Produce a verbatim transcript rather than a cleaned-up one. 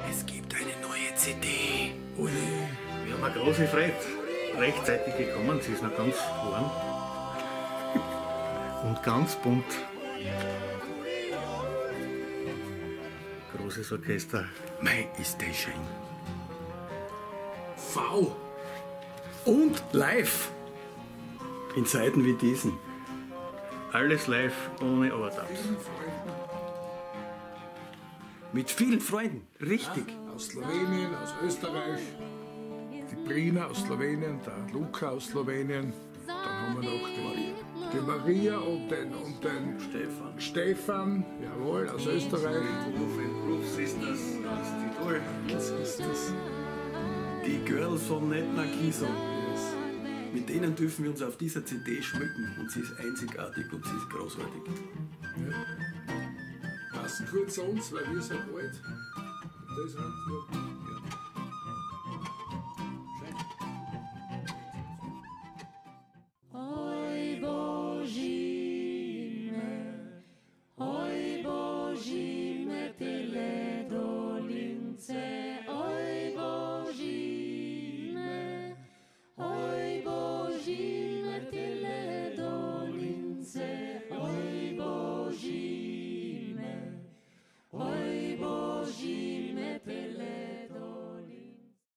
Es gibt eine neue C D. Ui. Wir haben eine große Freude. Rechtzeitig gekommen, sie ist noch ganz warm. Und ganz bunt. Großes Orchester. Mei, ist das schön. V. Und live. In Zeiten wie diesen. Alles live, ohne Overtabs. Mit vielen Freunden, richtig. Ja, aus Slowenien, aus Österreich. Die Brina aus Slowenien, der Luca aus Slowenien. Dann haben wir noch die, die Maria und den, und den Stefan. Stefan, jawohl, aus Österreich. Proof Sisters aus Tirol. Was ist das? Die Girls von Netna Kiso. Mit denen dürfen wir uns auf dieser C D schmücken. Und sie ist einzigartig und sie ist großartig. Ja. Passt kurz zu uns, weil wir sind alt. Das sind